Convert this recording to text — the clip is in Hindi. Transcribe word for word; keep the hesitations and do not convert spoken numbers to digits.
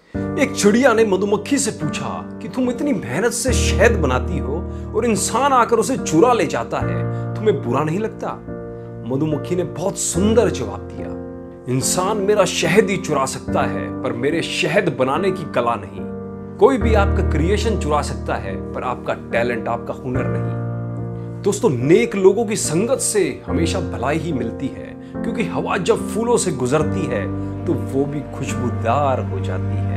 एक चिड़िया ने मधुमक्खी से पूछा कि तुम इतनी मेहनत से शहद बनाती हो और इंसान आकर उसे चुरा ले जाता है, तुम्हें बुरा नहीं लगता? मधुमक्खी ने बहुत सुंदर जवाब दिया, इंसान मेरा शहद ही चुरा सकता है पर मेरे शहद बनाने की कला नहीं। कोई भी आपका क्रिएशन चुरा सकता है पर आपका टैलेंट, आपका हुनर नहीं। दोस्तों, नेक लोगों की संगत से हमेशा भलाई ही मिलती है, क्योंकि हवा जब फूलों से गुजरती है तो वो भी खुशबूदार हो जाती है।